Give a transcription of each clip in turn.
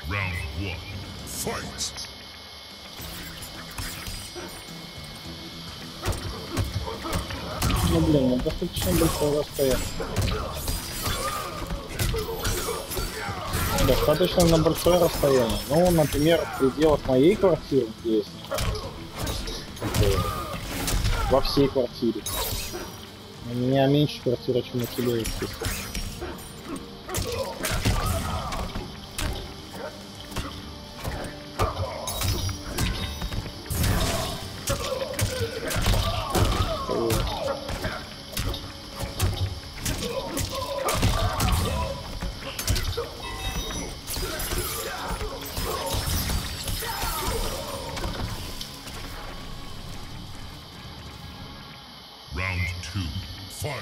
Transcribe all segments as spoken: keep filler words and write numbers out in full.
Round one, fight! Ну блин, ну достаточно большое расстояние. Достаточно на большое расстояние. Ну, например, в пределах моей квартиры, где есть во всей квартире. У меня меньше квартира, чем у тебя, естественно. Round two, fight!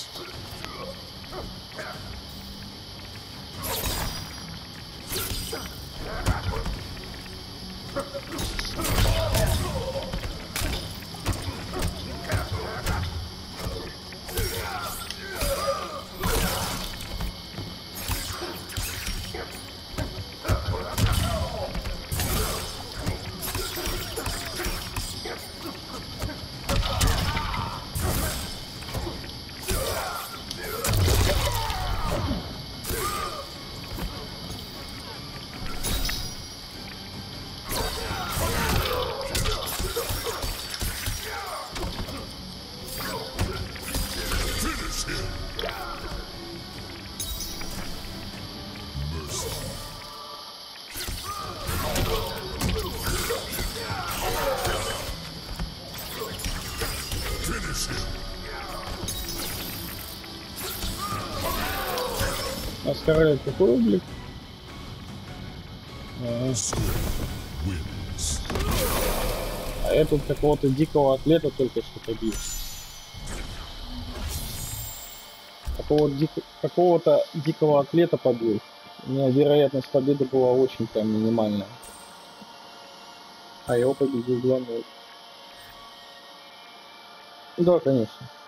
А Скарлетт какой облик? А, а я тут какого-то дикого атлета только что побил. Какого дик... Какого-то дикого атлета побил. У меня вероятность победы была очень прям минимальная. А его победил два ноль. Да, конечно.